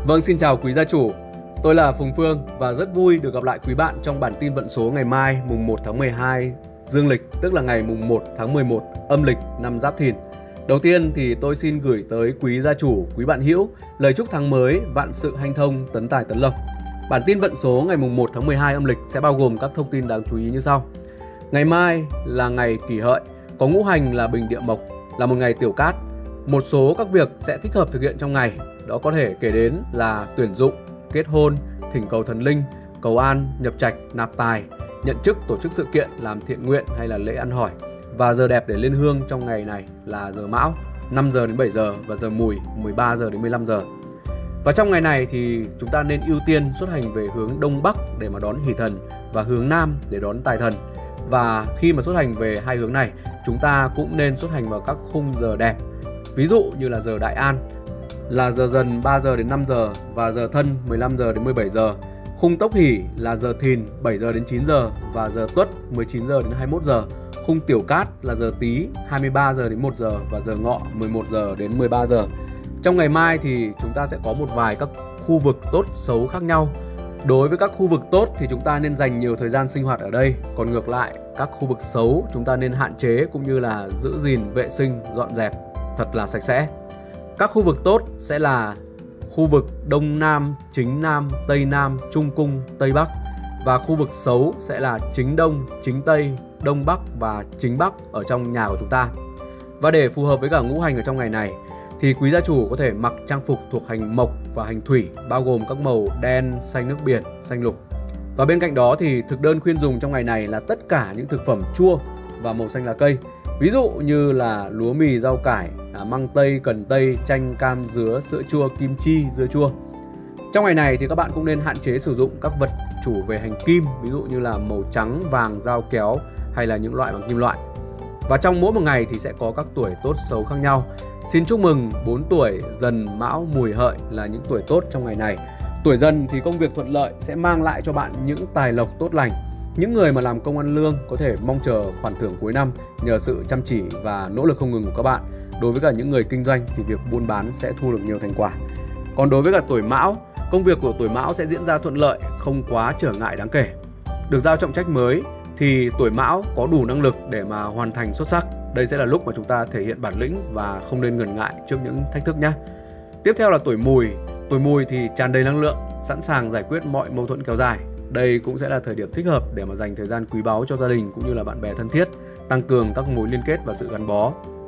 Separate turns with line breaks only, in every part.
Vâng, xin chào quý gia chủ. Tôi là Phùng Phương và rất vui được gặp lại quý bạn trong bản tin vận số ngày mai mùng 1 tháng 12 dương lịch, tức là ngày mùng 1 tháng 11 âm lịch năm Giáp Thìn. Đầu tiên thì tôi xin gửi tới quý gia chủ, quý bạn hữu lời chúc tháng mới vạn sự hanh thông, tấn tài tấn lộc. Bản tin vận số ngày mùng 1 tháng 12 âm lịch sẽ bao gồm các thông tin đáng chú ý như sau. Ngày mai là ngày Kỷ Hợi, có ngũ hành là Bình Địa Mộc, là một ngày tiểu cát. Một số các việc sẽ thích hợp thực hiện trong ngày, đó có thể kể đến là tuyển dụng, kết hôn, thỉnh cầu thần linh, cầu an, nhập trạch, nạp tài, nhận chức, tổ chức sự kiện, làm thiện nguyện hay là lễ ăn hỏi. Và giờ đẹp để lên hương trong ngày này là giờ Mão 5 giờ đến 7 giờ và giờ Mùi 13 giờ đến 15 giờ. Và trong ngày này thì chúng ta nên ưu tiên xuất hành về hướng Đông Bắc để mà đón hỷ thần và hướng Nam để đón tài thần. Và khi mà xuất hành về hai hướng này, chúng ta cũng nên xuất hành vào các khung giờ đẹp. Ví dụ như là giờ Đại An là giờ Dần 3 giờ đến 5 giờ và giờ Thân 15 giờ đến 17 giờ. Khung Tốc Hỷ là giờ Thìn 7 giờ đến 9 giờ và giờ Tuất 19 giờ đến 21 giờ. Khung Tiểu Cát là giờ Tý 23 giờ đến 1 giờ và giờ Ngọ 11 giờ đến 13 giờ. Trong ngày mai thì chúng ta sẽ có một vài các khu vực tốt xấu khác nhau. Đối với các khu vực tốt thì chúng ta nên dành nhiều thời gian sinh hoạt ở đây. Còn ngược lại, các khu vực xấu chúng ta nên hạn chế cũng như là giữ gìn vệ sinh, dọn dẹp thật là sạch sẽ. Các khu vực tốt sẽ là khu vực Đông Nam, Chính Nam, Tây Nam, Trung Cung, Tây Bắc. Và khu vực xấu sẽ là Chính Đông, Chính Tây, Đông Bắc và Chính Bắc ở trong nhà của chúng ta. Và để phù hợp với cả ngũ hành ở trong ngày này thì quý gia chủ có thể mặc trang phục thuộc hành mộc và hành thủy, bao gồm các màu đen, xanh nước biển, xanh lục. Và bên cạnh đó thì thực đơn khuyên dùng trong ngày này là tất cả những thực phẩm chua và màu xanh lá cây. Ví dụ như là lúa mì, rau cải, măng tây, cần tây, chanh, cam, dứa, sữa chua, kim chi, dưa chua. Trong ngày này thì các bạn cũng nên hạn chế sử dụng các vật chủ về hành kim, ví dụ như là màu trắng, vàng, dao kéo hay là những loại bằng kim loại. Và trong mỗi một ngày thì sẽ có các tuổi tốt xấu khác nhau. Xin chúc mừng 4 tuổi Dần, Mão, Mùi, Hợi là những tuổi tốt trong ngày này. Tuổi Dần thì công việc thuận lợi sẽ mang lại cho bạn những tài lộc tốt lành. Những người mà làm công ăn lương có thể mong chờ khoản thưởng cuối năm nhờ sự chăm chỉ và nỗ lực không ngừng của các bạn. Đối với cả những người kinh doanh thì việc buôn bán sẽ thu được nhiều thành quả. Còn đối với cả tuổi Mão, công việc của tuổi Mão sẽ diễn ra thuận lợi, không quá trở ngại đáng kể. Được giao trọng trách mới thì tuổi Mão có đủ năng lực để mà hoàn thành xuất sắc. Đây sẽ là lúc mà chúng ta thể hiện bản lĩnh và không nên ngần ngại trước những thách thức nhé. Tiếp theo là tuổi Mùi. Tuổi Mùi thì tràn đầy năng lượng, sẵn sàng giải quyết mọi mâu thuẫn kéo dài. Đây cũng sẽ là thời điểm thích hợp để mà dành thời gian quý báu cho gia đình cũng như là bạn bè thân thiết, tăng cường các mối liên kết và sự gắn bó.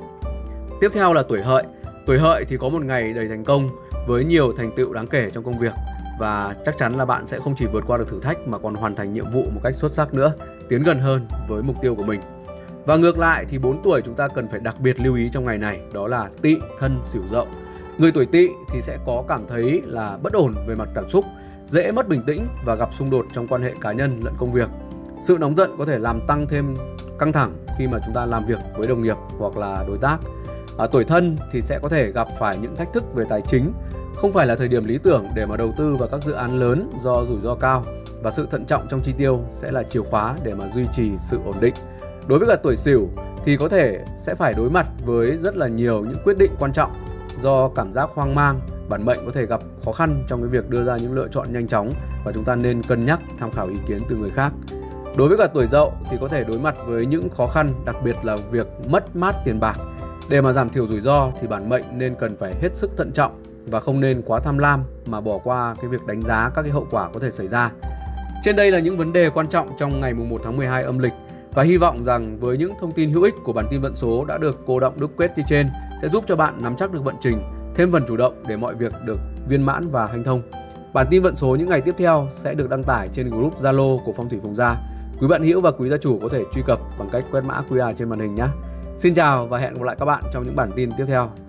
Tiếp theo là tuổi Hợi. Tuổi Hợi thì có một ngày đầy thành công với nhiều thành tựu đáng kể trong công việc. Và chắc chắn là bạn sẽ không chỉ vượt qua được thử thách mà còn hoàn thành nhiệm vụ một cách xuất sắc nữa, tiến gần hơn với mục tiêu của mình. Và ngược lại thì 4 tuổi chúng ta cần phải đặc biệt lưu ý trong ngày này, đó là Tỵ, Thân, Sửu, Dậu. Người tuổi Tỵ thì sẽ có cảm thấy là bất ổn về mặt cảm xúc, dễ mất bình tĩnh và gặp xung đột trong quan hệ cá nhân lẫn công việc. Sự nóng giận có thể làm tăng thêm căng thẳng khi mà chúng ta làm việc với đồng nghiệp hoặc là đối tác. Tuổi Thân thì sẽ có thể gặp phải những thách thức về tài chính. Không phải là thời điểm lý tưởng để mà đầu tư vào các dự án lớn do rủi ro cao, và sự thận trọng trong chi tiêu sẽ là chìa khóa để mà duy trì sự ổn định. Đối với cả tuổi Sửu thì có thể sẽ phải đối mặt với rất là nhiều những quyết định quan trọng. Do cảm giác hoang mang, bản mệnh có thể gặp khó khăn trong cái việc đưa ra những lựa chọn nhanh chóng và chúng ta nên cân nhắc tham khảo ý kiến từ người khác. Đối với cả tuổi Dậu thì có thể đối mặt với những khó khăn, đặc biệt là việc mất mát tiền bạc. Để mà giảm thiểu rủi ro thì bản mệnh nên cần phải hết sức thận trọng và không nên quá tham lam mà bỏ qua cái việc đánh giá các cái hậu quả có thể xảy ra. Trên đây là những vấn đề quan trọng trong ngày mùng 1 tháng 12 âm lịch, và hy vọng rằng với những thông tin hữu ích của bản tin vận số đã được cô động đúc kết như trên sẽ giúp cho bạn nắm chắc được vận trình, thêm phần chủ động để mọi việc được viên mãn và hanh thông. Bản tin vận số những ngày tiếp theo sẽ được đăng tải trên group Zalo của Phong Thủy Phùng Gia. Quý bạn hữu và quý gia chủ có thể truy cập bằng cách quét mã QR trên màn hình nhé. Xin chào và hẹn gặp lại các bạn trong những bản tin tiếp theo.